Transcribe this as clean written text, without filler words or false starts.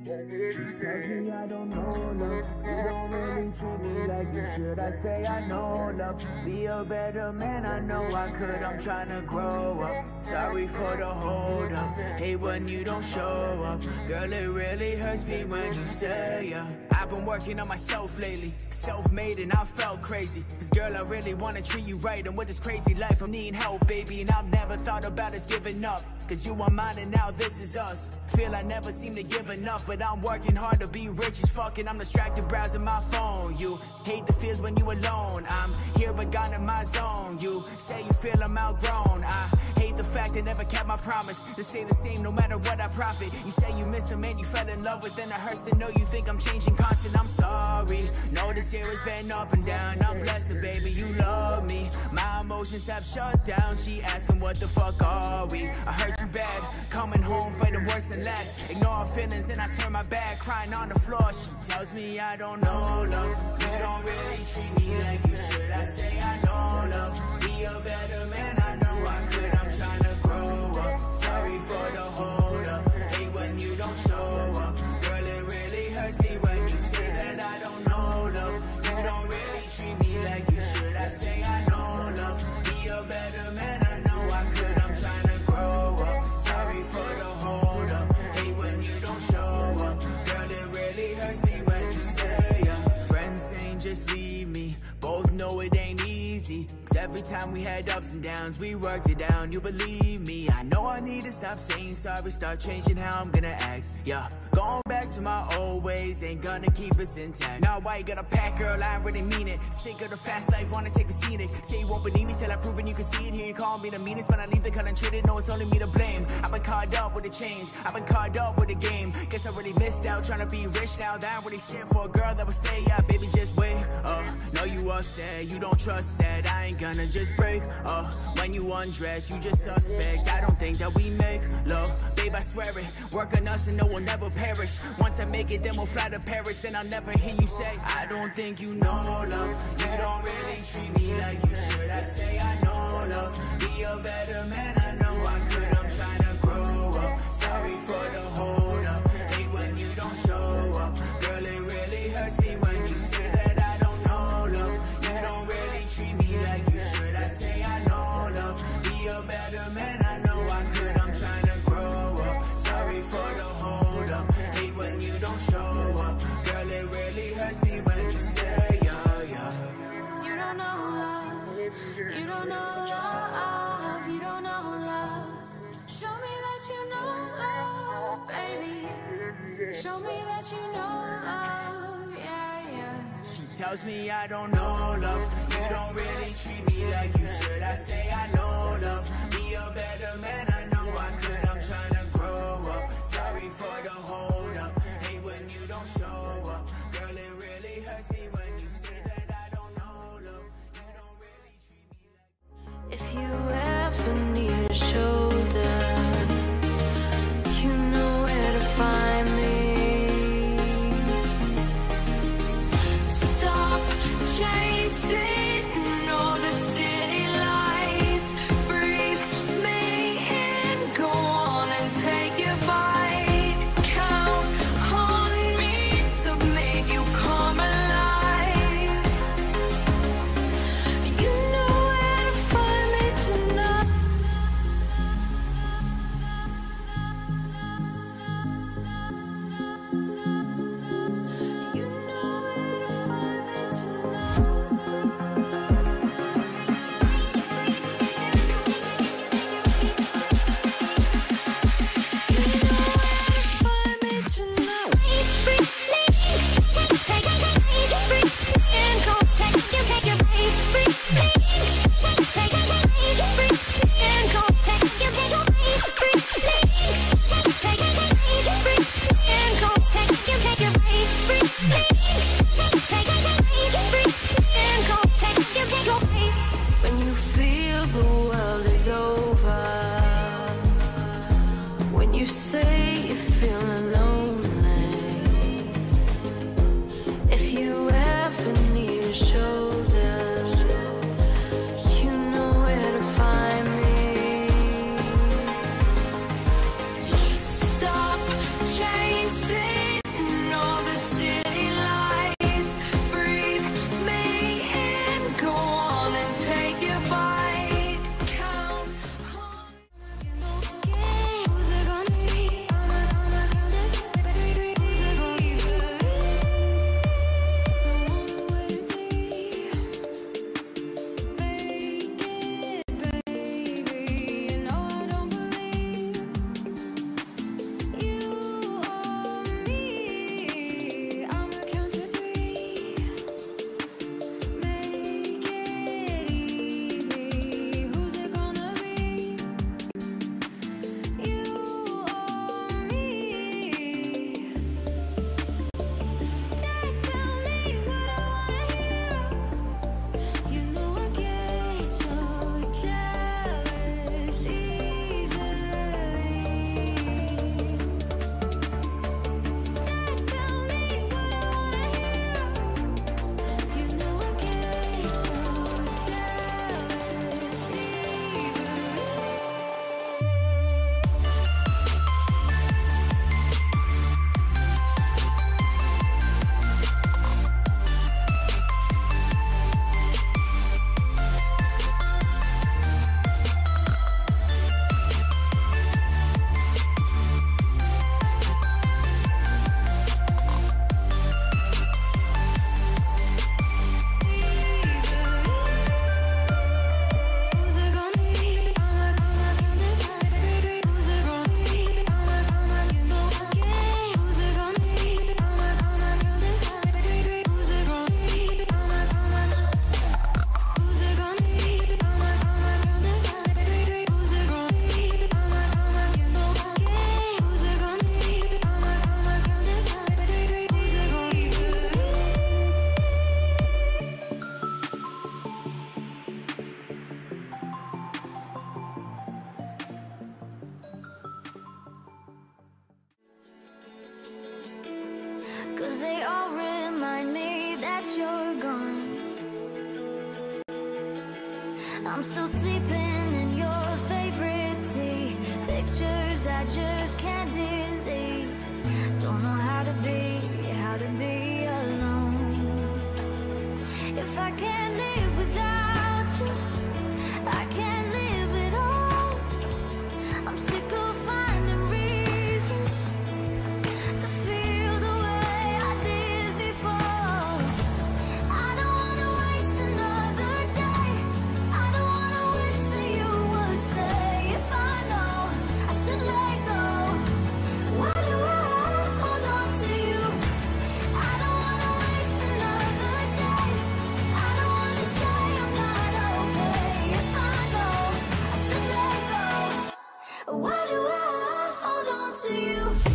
Tells me I don't know love. You don't really treat me like you should. I say I know love. Be a better man, I know I could. I'm trying to grow up. Sorry for the hold up. Hate when you don't show up. Girl, it really hurts me when you say yeah. I've been working on myself lately. Self-made and I felt crazy. Cause girl, I really wanna treat you right. And with this crazy life, I'm needing help, baby. And I've never thought about us giving up. Cause you are mine and now this is us. Feel I never seem to give enough. But I'm working hard to be rich as fuck. And I'm distracted browsing my phone. You hate the feels when you alone. I'm here but gone in my zone. You say you feel I'm outgrown. I hate the fact I never kept my promise to stay the same no matter what I profit. You say you miss him and you fell in love with. Then it hurts to know you think I'm changing constant. I'm sorry. Know this year has been up and down. I'm blessed that baby you love me. My emotions have shut down. She asking what the fuck are we? I hurt you bad. Coming home fighting worse than last. Ignore her feelings and I turn my back. Crying on the floor. She tells me I don't know love. You don't really treat me like you should. I say I know love. Be a better man. I know I could. I'm trying to grow up. Sorry for the hold up. Hate when you don't show up. Girl, it really hurts me when you say that I don't know love. You don't really treat me like you should. I say I know love. Be a better man. I know I could. I'm trying to grow up. Sorry for the hold up. Hate when you don't show up. Girl, it really hurts me when you say yeah. Friends saying just leave me. Both know it ain't easy. Cause every time we had ups and downs, we worked it out. You believe me. I know I need to stop saying sorry. Start changing how I'm gonna act. Yeah, going back to my old ways ain't gonna keep us intact. Now why you gotta pack, girl? I really mean it. Sick of the fast life, wanna take the scenic. Say you won't believe me till I prove it. You can see it here. You call me the meanest, but I leave the color treated. No, it's only me to blame. I've been caught up with the change. I've been caught up with the game. Guess I really missed out trying to be rich now. That ain't really shit for a girl that would stay. Yeah, baby, just wait. Know you upset, you don't trust that. I ain't gonna just break. When you undress, you just suspect. I don't think that we make love. Babe, I swear it. Work on us and no one never perish. Once I make it, then we'll fly to Paris. And I'll never hear you say, I don't think you know love. You don't really treat me like you should. I say I know love. Be a better man, I know I could. I'm trying to grow up. Sorry for the hold up. Hate when you don't show up. Girl, it really hurts me when you say that I don't know love. You don't really treat me like you should. I say I know love. Be a better man, I know I could. I'm trying to grow up. Sorry for the hold up. Hate when you don't show up. Girl, it really hurts me when you say yeah, yeah. You don't know love. You don't know love. You don't know love. Show me that you know love, baby. Show me that you know love, yeah, yeah. She tells me I don't know love. You don't really treat me like you should. I say I know love. Be a better man, I know I could. I'm trying to grow up. Sorry for the hold up. Hate when you don't show up. Girl, it really hurts me when you say that I don't know love. You don't really treat me like... If you ever need a shoulder, you know where to find me. Stop chasing all the city lights. Breathe me in, go on and take your bite. Count on me to make you come alive. You know where to find me tonight. You know where to find me tonight. You know where to find me tonight. When you feel the world is over, when you say you're feeling lonely, if you ever need a shoulder, you know where to find me. Stop chasing 'cause they all remind me that you're gone. I'm still sleeping in your favorite tea, pictures I just can't delete. Don't know how to be alone. If I can't live without you, I can't live at all. I'm sick of finding reasons to feel the way I did before. I don't wanna waste another day. I don't wanna wish that you would stay. If I know I should let go, why do I hold on to you? I don't wanna waste another day. I don't wanna say I'm not okay. If I know I should let go, why do I hold on to you?